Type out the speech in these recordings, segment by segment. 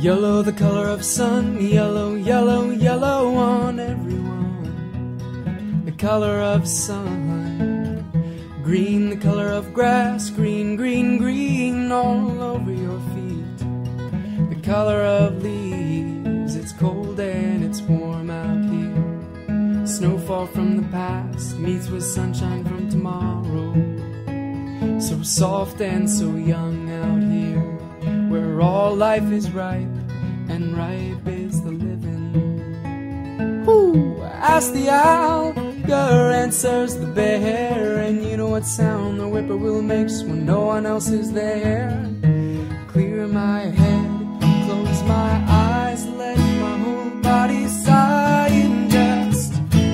Yellow, the color of sun, yellow, yellow, yellow on everyone. The color of sun. Green, the color of grass, green, green, green all over your feet. The color of leaves, it's cold and it's warm out here. Snowfall from the past meets with sunshine from tomorrow. So soft and so young out here, where all life is ripe, and ripe is the living. Whoo! Ask the owl, your answer's the bear, and you know what sound the whippoorwill makes when no one else is there. Clear my head, close my eyes, let my whole body sigh and just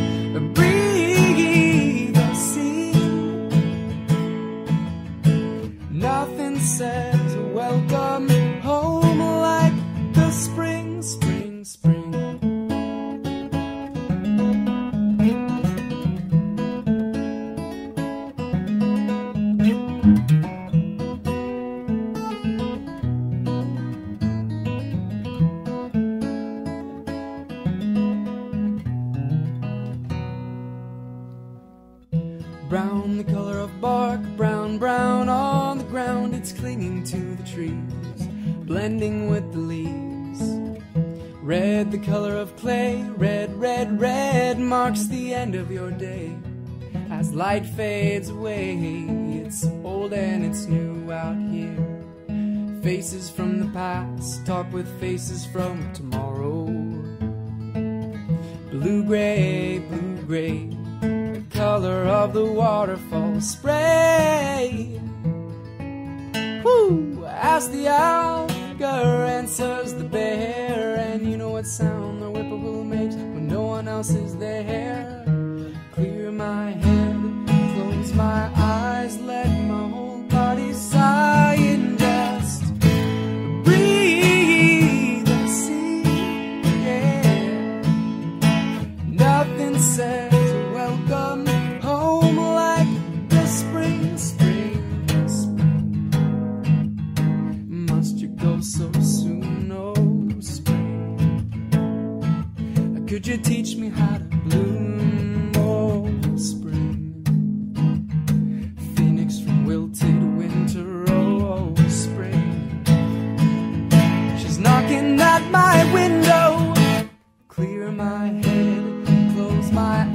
breathe the sea. Nothing says welcome home like the spring, spring, spring. Brown, the color of bark, brown, brown on the ground. It's clinging to the trees, blending with the leaves. Red, the color of clay, red, red, red marks the end of your day. As light fades away, it's old and it's new out here. Faces from the past talk with faces from tomorrow. Blue-gray, blue-gray, color of the waterfall spray. Whoo! Ask the owl, your answer's the bear, and you know what sound the whippoorwill makes when no one else is there. Clear my head, close my eyes, let my whole body sigh and just breathe the sea. Yeah. Nothing says welcome home like the spring, spring, spring. Must you go so soon, oh spring? Could you teach me how to bloom, oh spring? Phoenix from wilted winter, oh spring. She's knocking at my window. Clear my head, close my